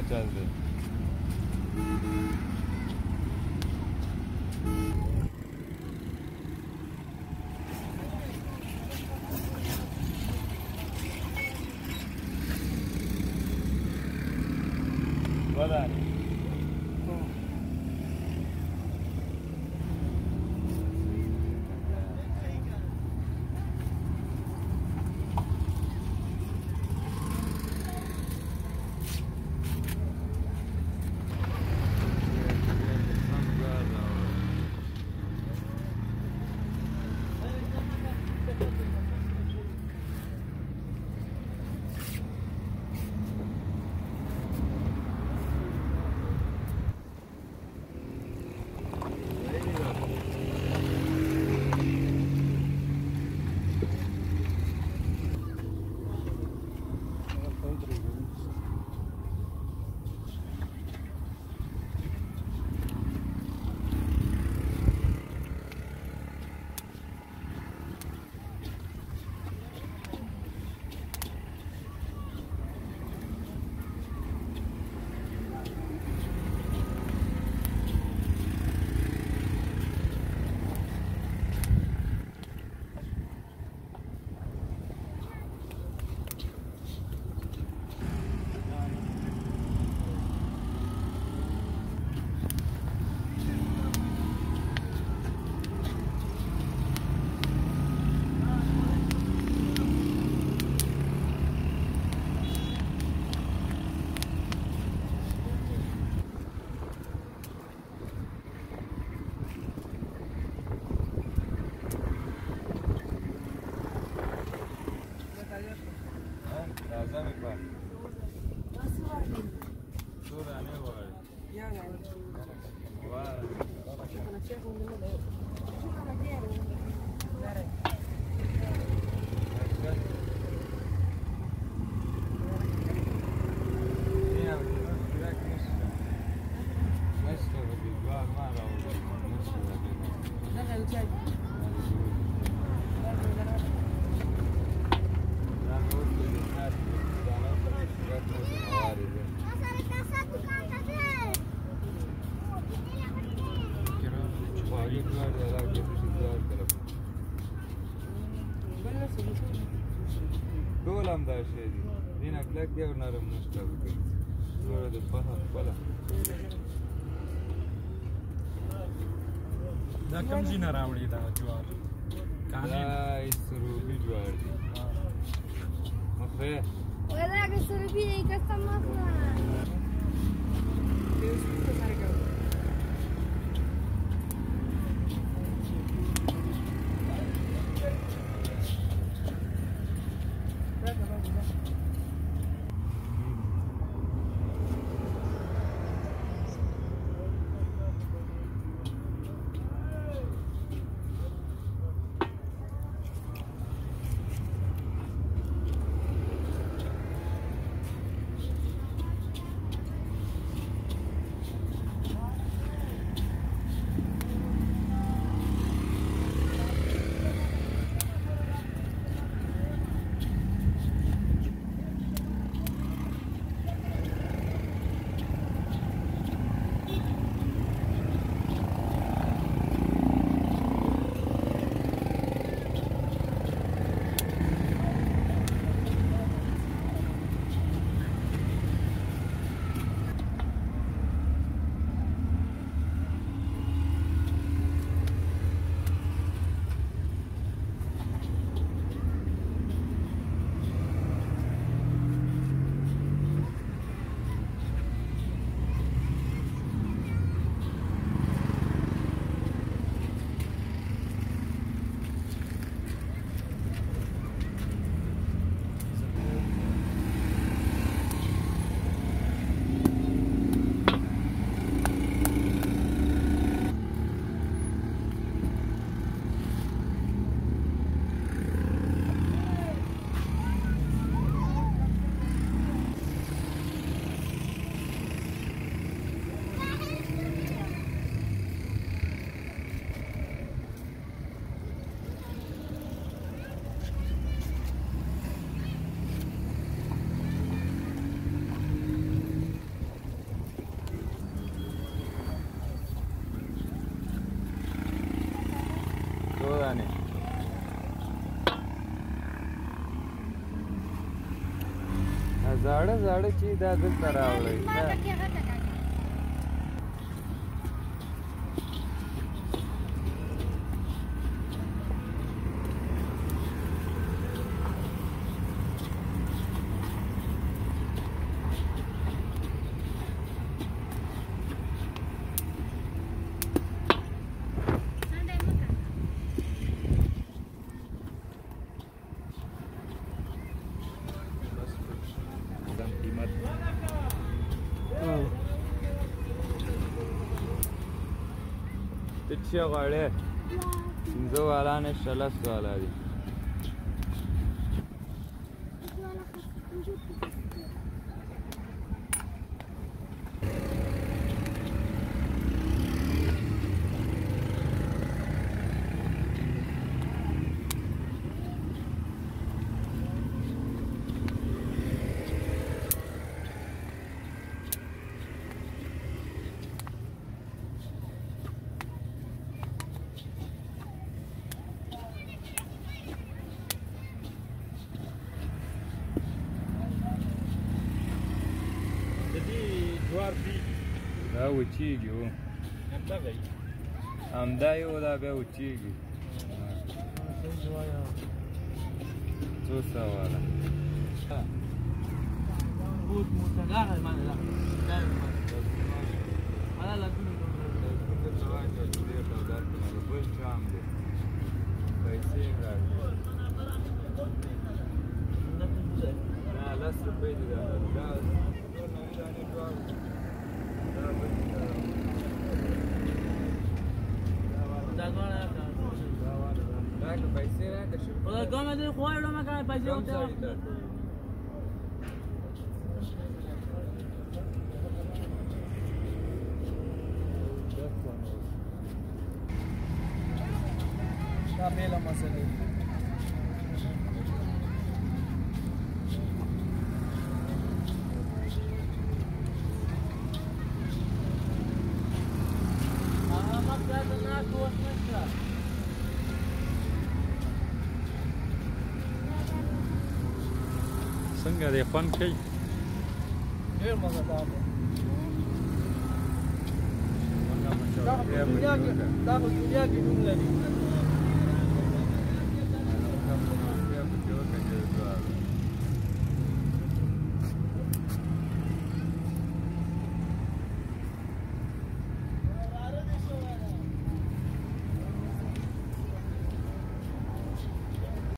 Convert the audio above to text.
çaldı. Bana. Taze mi var? Nasıl var benim? Şurada ne var? Yani. Var. Bana çek onu da. Şurada diğer onu. Nerede? Ne yapıyorsun? Bırak nasıl? Nasıl bir var var orada. Nasıl bir? Nerede uçak? Dolam da şeydi. Dinaklar ya onarım nasıl tabii. Böyle de falan. Da kam zina रावड़ी da ज्वार Da isrubi juar. Ofe. Olha que surubi aí que essa maçã. Deus me carregou. زاړه زاړه چې دا دلته راوړئ ته څه غواړې؟ 5 والا نشته 10 والا دي. دا وچیږي و همدا یو دا بیا وچیږي 200 والا بل شام دی پیسې یې راکړې 10 روپۍ دي دا पैसे गाँव में तो खोए में कहाँ पैसे होते हैं मेला मसले څنګه دی خوند کوي ډېر مزهدار دی دا په دنیا کې نوم لري